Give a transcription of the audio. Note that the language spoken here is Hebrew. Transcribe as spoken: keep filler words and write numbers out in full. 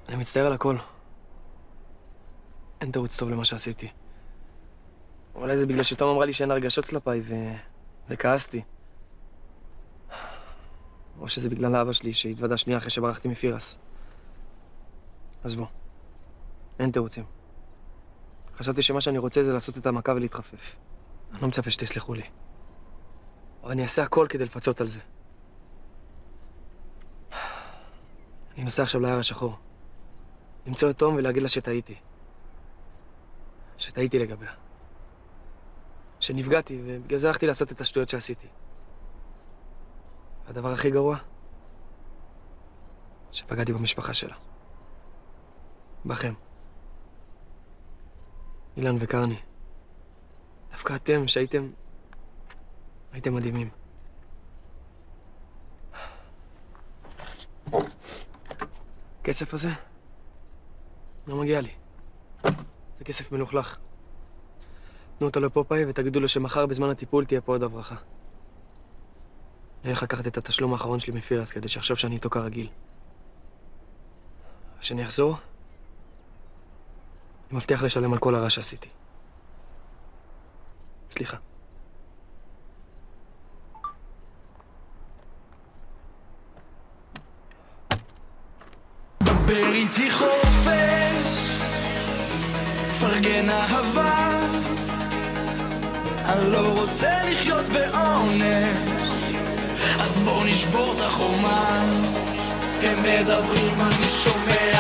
אני מצטער על הכל. אין תירוץ טוב למה שעשיתי. אולי זה בגלל שתום אמרה לי שאין הרגשות כלפיי ו... וכעסתי. או שזה בגלל האבא שלי שהתוודע שנייה אחרי שברחתי מפירס. עזבו. אין תירוצים. חשבתי שמה שאני רוצה זה לעשות את המכה ולהתחפף. אני לא מצפה שתסלחו לי. אבל אני אעשה הכל כדי לפצות על זה. אני נוסע עכשיו ליער השחור. למצוא את תום ולהגיד לה שטעיתי. שטעיתי לגביה. שנפגעתי, ובגלל זה הלכתי לעשות את השטויות שעשיתי. והדבר הכי גרוע, שפגעתי במשפחה שלה. בכם. אילן וקרני. דווקא אתם, שהייתם... הייתם מדהימים. הכסף הזה? לא מגיע לי. זה כסף מלוכלך. תנו אותו לפופאי ותגידו לו שמחר בזמן הטיפול תהיה פה עוד הברכה. אני הולך לקחת את התשלום האחרון שלי מפירס כדי שיחשוב שאני איתו כרגיל. כשאני אחזור, אני מבטיח לשלם על כל הרע שעשיתי. סליחה. דבר איתי חופש, פרגן אהבה, אני לא רוצה לחיות בעונש, אז בוא נשבור את החומה. הם מדברים, אני שומע